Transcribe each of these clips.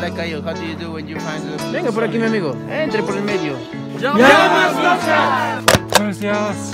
like I, how do you do when you find the... Venga por aquí, mi amigo. Entre por el medio. ¡Llamas locas! Buenos días.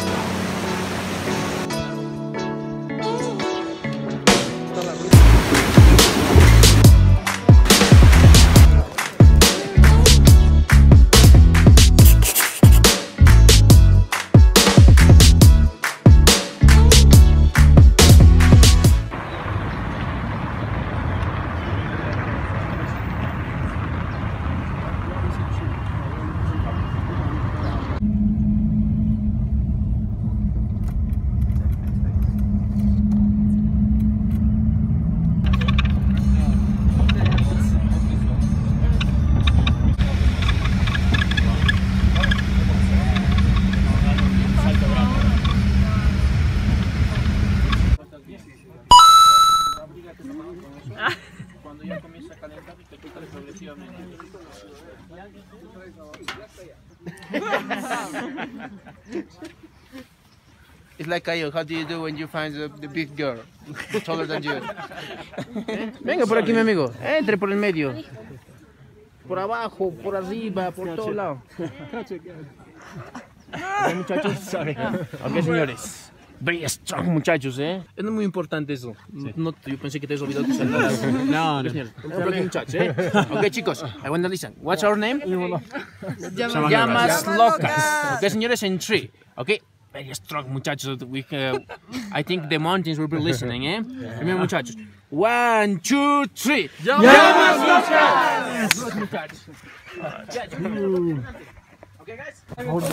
Cuando ya comienza a calentar, te quitas progresivamente. It's like I, how do you do when you find the big girl taller than you? Venga por aquí, mi amigo. Entre por el medio. Por abajo, por arriba, por todos lados. ¿Ok, muchachos? Ok, señores. Very strong, muchachos, ¿eh? Es muy importante eso. Sí. No, yo pensé que te habías olvidado que saludar. No, no. Muchachos, ¿eh? Ok, chicos, I want to listen. What's our name? Llamas locas. Ok, señores, en 3. Ok, very strong, muchachos. I think the mountains will be listening, ¿eh? Primero, muchachos. 1, 2, 3. ¡Llamas locas! Good, muchachos. Ok, guys?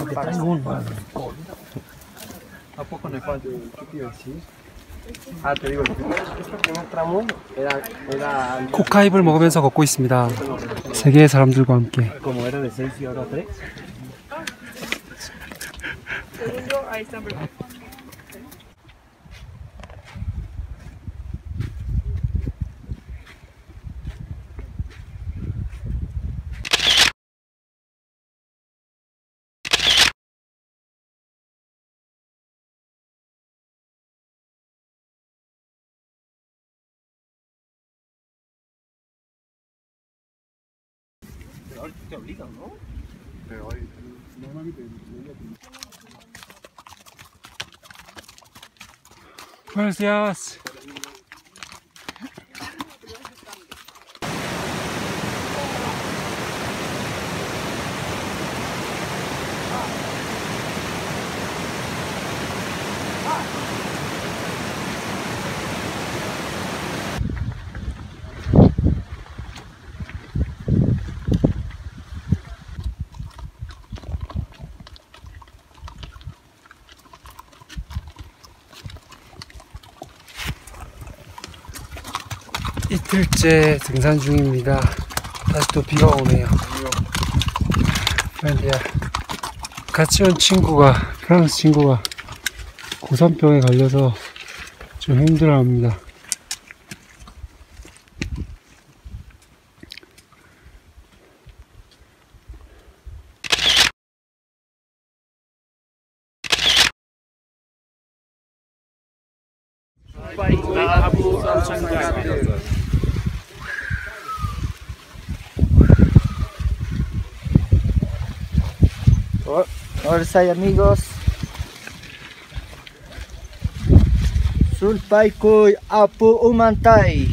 ¿A poco no falta? ¿Qué te iba a decir? Ah, te digo, este primer tramo era 코카잎을 먹으면서 걷고 있습니다. 세계의 사람들과 함께. como era de 6 y ahora 3. Segundo, ahí está. Te obligan, ¿no? Pero normalmente Buenos días. 이틀째 등산 중입니다. 다시 또 비가 오네요. 같이 온 친구가, 프랑스 친구가 고산병에 걸려서 좀 힘들어합니다. Hola amigos, Sulpaicuy Apu Umantay.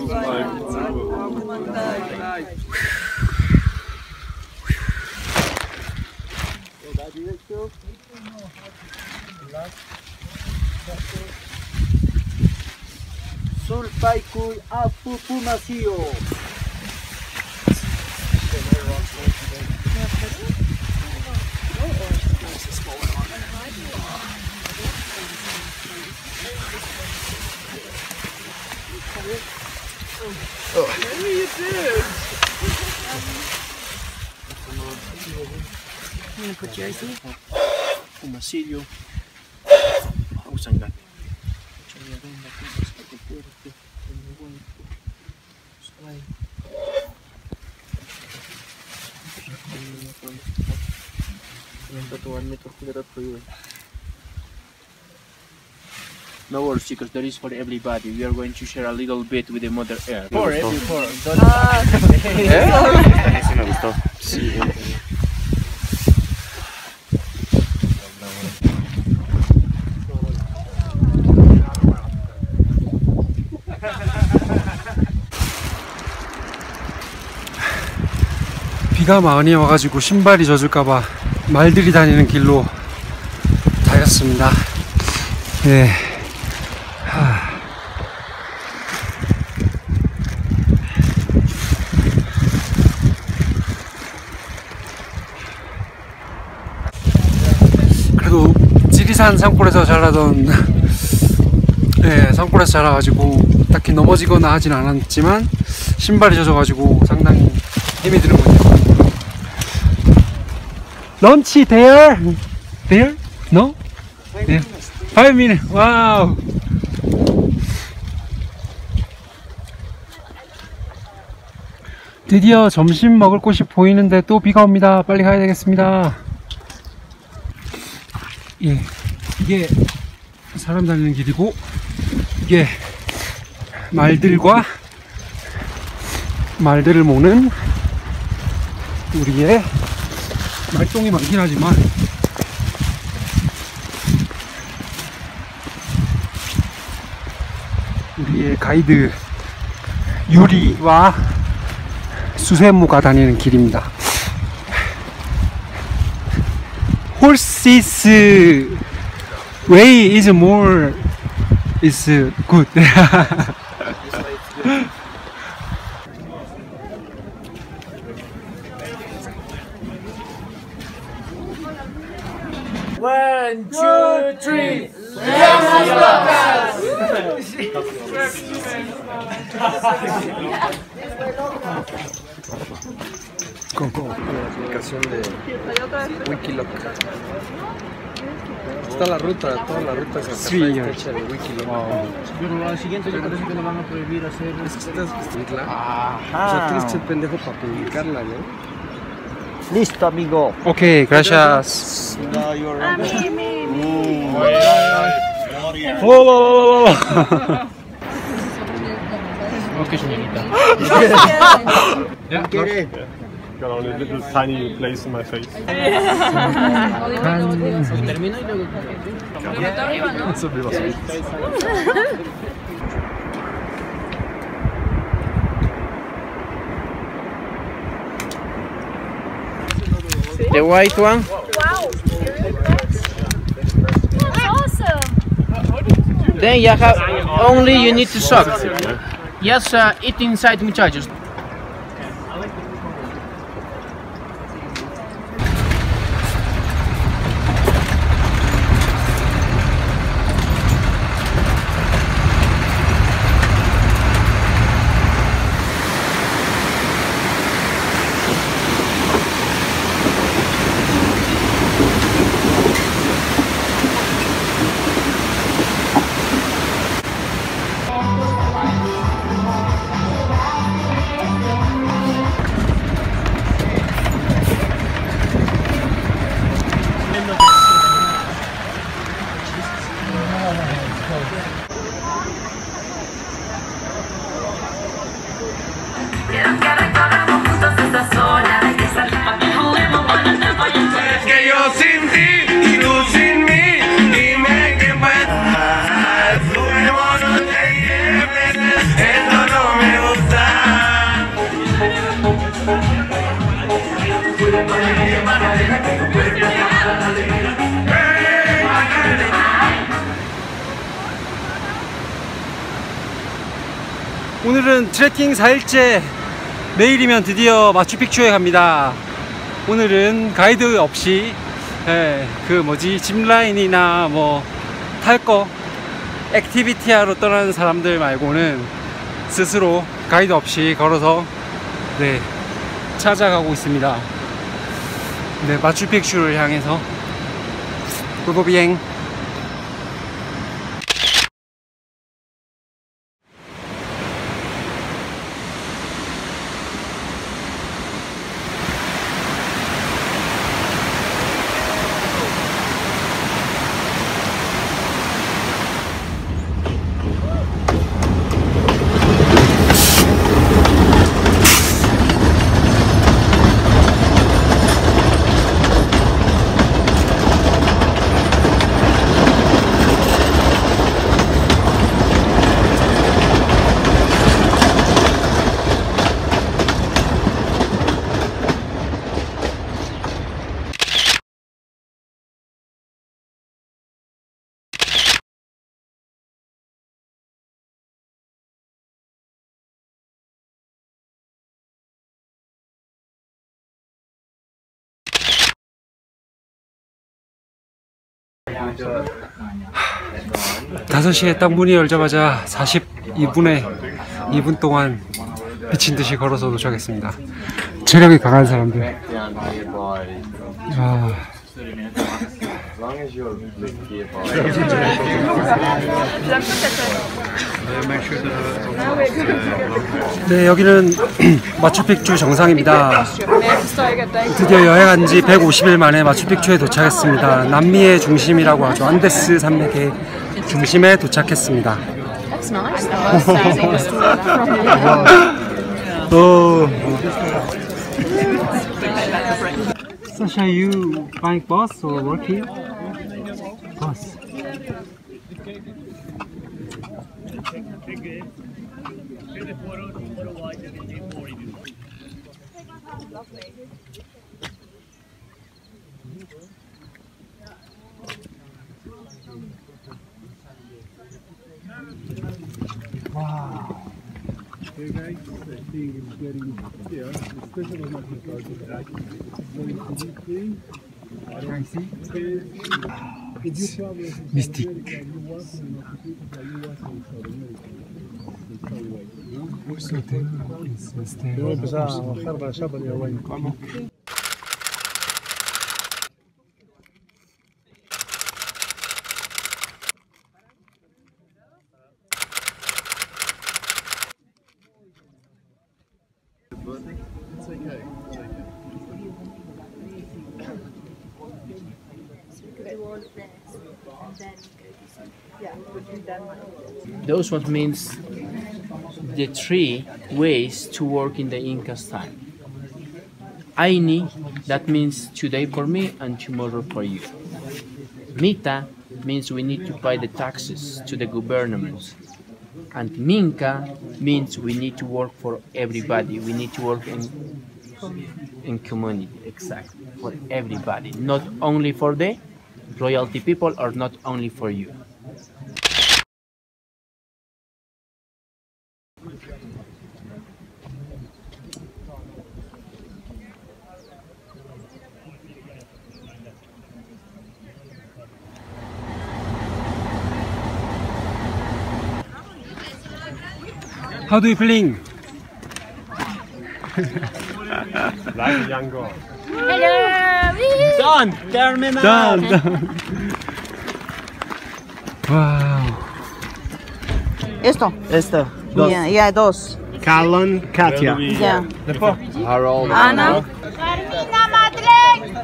Sulpaicuy Apu Pumasio. What are you doing? I'm gonna put jersey. Pumasillo. Usanga. No worries, chicos. There is for everybody. We are going to share a little bit with the Mother Earth. Sí, me gustó. Sí. 비가 많이 와가지고 신발이 젖을까봐 말들이 다니는 길로 다녔습니다. 예. 그래도 지리산 산골에서 자라던 산골에서 자라가지고 딱히 넘어지거나 하진 않았지만 신발이 젖어가지고 상당히 힘이 드는군요. 런치 there? There? No? Yeah. 5 minutes. 와우. 드디어 점심 먹을 곳이 보이는데 또 비가 옵니다. 빨리 가야 되겠습니다. 예, 이게 사람 다니는 길이고 이게 말들을 모는 우리의 말똥이 많긴 하지만 우리의 가이드 유리와 수세무가 다니는 길입니다. Horses way is more is good. One, two, three. Con la aplicación de Wikiloc. Está la ruta, toda la ruta se Sí, está hecha de Wikiloc. Pero la siguiente yo parece que no van a prohibir hacer. Es que estás publicarla. O sea, tienes que ser pendejo para publicarla, ¿no? Listo, amigo. Okay, gracias. Ok, señorita. Got only a little tiny place in my face. Termino y luego. Eso blir vad sweet. The white one. Wow! That's awesome! Then you have only you need to suck. Yes, eat inside, muchachos. Que yo sin ti y tú sin mí, dime qué pasa. Tú no te lleves, esto no me gusta. 오늘은 트레킹 4일째 내일이면 드디어 마추픽추에 갑니다. 오늘은 가이드 없이 짚라인이나 뭐 탈 거 액티비티 하러 떠나는 사람들 말고는 스스로 가이드 없이 걸어서 찾아가고 있습니다. 마추픽추를 향해서 고고비행. 5시에 딱 문이 열자마자 2분 동안 미친 듯이 걸어서 도착했습니다. 체력이 강한 사람들. 네, 여기는 마추픽추 정상입니다. 드디어 여행한 지 150일 만에 마추픽추에 도착했습니다. 남미의 중심이라고 하죠. 안데스 산맥의 중심에 도착했습니다. Sasha, you buying bus or working? Bus. Wow. Hey guys, I think it's getting here. Especially when I start to back. I see. Mystic. Those what means the 3 ways to work in the Incas time. Aini, that means today for me and tomorrow for you. Mita means we need to pay the taxes to the government. And Minka means we need to work for everybody. We need to work in community, exactly, for everybody. Not only for the royalty people or not only for you. How do you feeling? Like a young girl. Done! Terminal! Done! Wow. Esto. Dos. Ya, 2. Callan, Katya. Ya. Harold. Ana. Carmina Madeleine.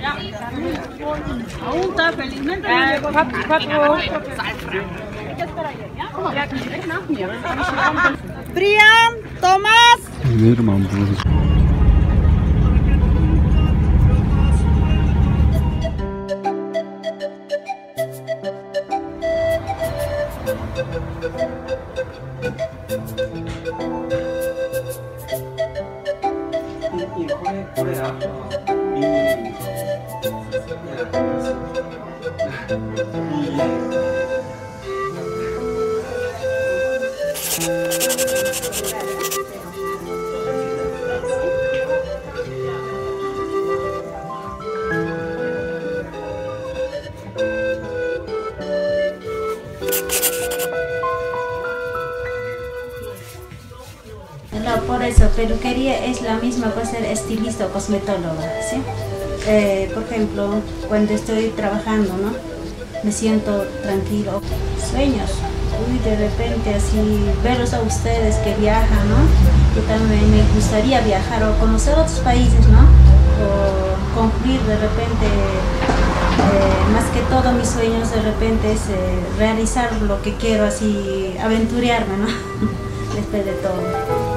Brian, Tomás. 내 이름 안 불러서. No, por eso, peluquería es la misma para ser estilista o cosmetóloga, ¿sí? Por ejemplo, cuando estoy trabajando, ¿no? Me siento tranquilo. Sueños, de repente así, verlos a ustedes que viajan, ¿no? Yo también me gustaría viajar o conocer otros países, ¿no? O cumplir de repente, más que todo mis sueños de repente es realizar lo que quiero, así, aventurarme, ¿no? Después de todo.